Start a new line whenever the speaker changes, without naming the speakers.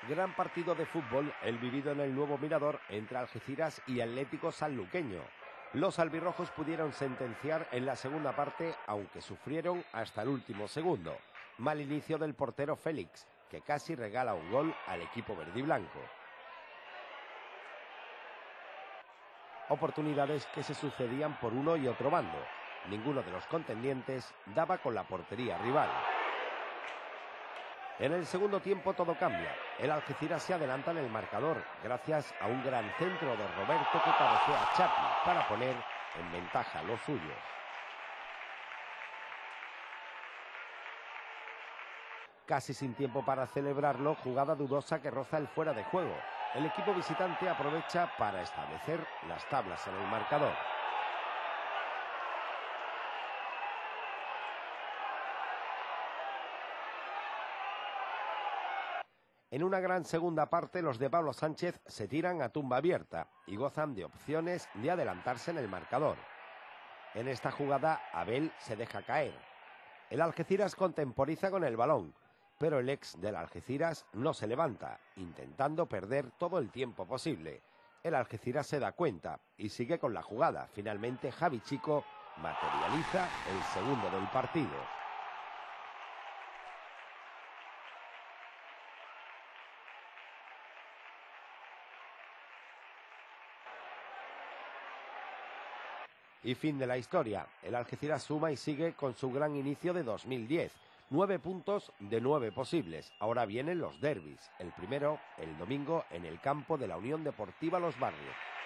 Gran partido de fútbol el vivido en el nuevo Mirador entre Algeciras y Atlético Sanluqueño. Los albirrojos pudieron sentenciar en la segunda parte, aunque sufrieron hasta el último segundo. Mal inicio del portero Félix, que casi regala un gol al equipo verdiblanco. Oportunidades que se sucedían por uno y otro bando. Ninguno de los contendientes daba con la portería rival. En el segundo tiempo todo cambia. El Algeciras se adelanta en el marcador gracias a un gran centro de Roberto que cabecea a Chapi para poner en ventaja a los suyos. Casi sin tiempo para celebrarlo, jugada dudosa que roza el fuera de juego. El equipo visitante aprovecha para establecer las tablas en el marcador. En una gran segunda parte, los de Pablo Sánchez se tiran a tumba abierta y gozan de opciones de adelantarse en el marcador. En esta jugada, Abel se deja caer. El Algeciras contemporiza con el balón, pero el ex del Algeciras no se levanta, intentando perder todo el tiempo posible. El Algeciras se da cuenta y sigue con la jugada. Finalmente, Javi Chico materializa el segundo del partido. Y fin de la historia. El Algeciras suma y sigue con su gran inicio de 2010. 9 puntos de 9 posibles. Ahora vienen los derbis. El primero, el domingo, en el campo de la Unión Deportiva Los Barrios.